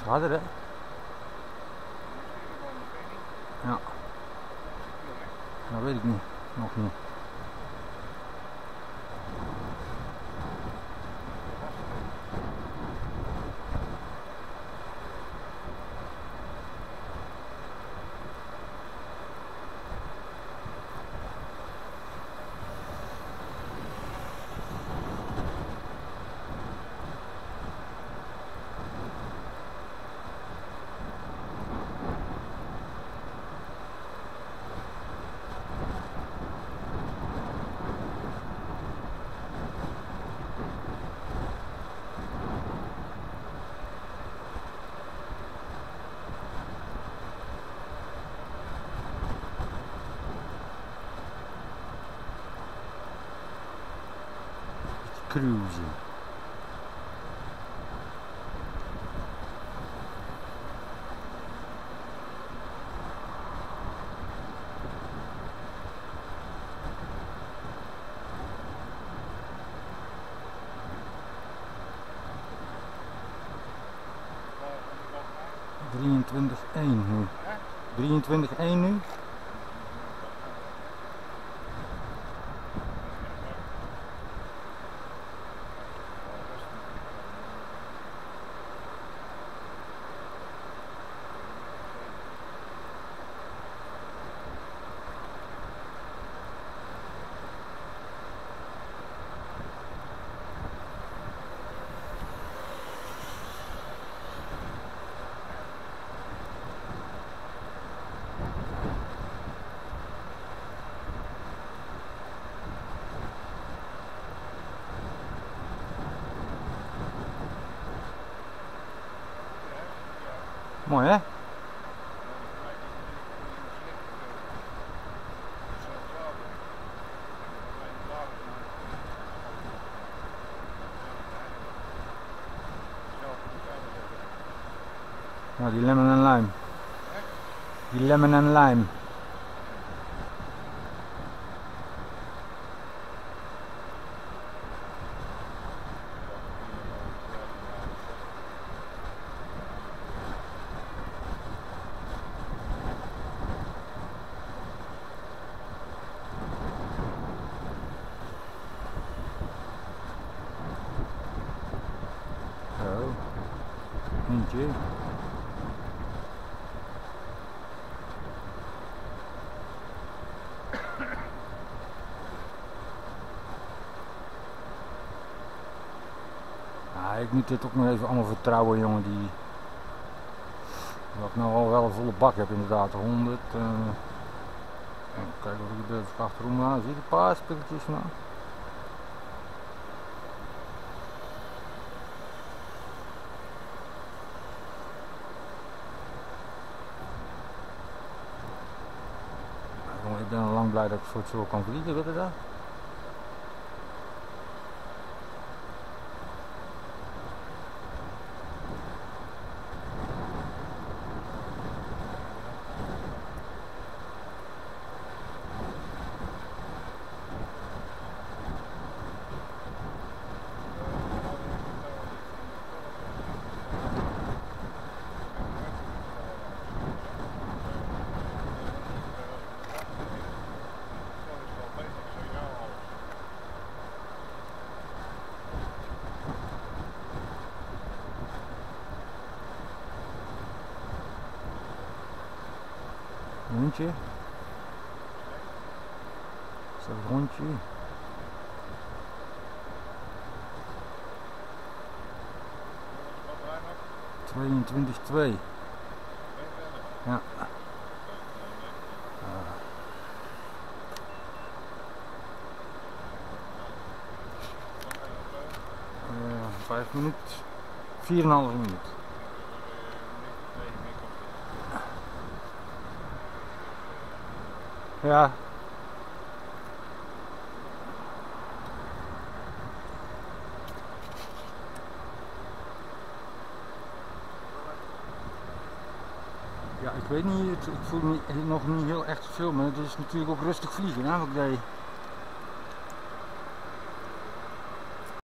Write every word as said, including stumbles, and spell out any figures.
harder, hè? Ja. Dat weet ik niet. Nog niet. Cruisen. drieëntwintig één nu. drieëntwintig één nu. Mooi, hè? Ja, die lemon en lime. Die lemon en lime. Zo. Eentje. Ja, ik moet dit ook nog even allemaal vertrouwen, jongen. Die... Dat ik nou al wel een volle bak heb, inderdaad. honderd. Uh... Kijk wat er gebeurt achterom. Nou, zie je een paar spulletjes nou. Ik ben al lang blij dat ik voor het zo kan vliegen, weet je dat? Rondje. Is dat het rondje? tweeëntwintig twee. Ja. Uh, vijf minuten. vier komma vijf minuut. Ja. Ja, ik weet niet, ik voel me nog niet heel echt veel, maar het is natuurlijk ook rustig vliegen, hè, wat ik deed.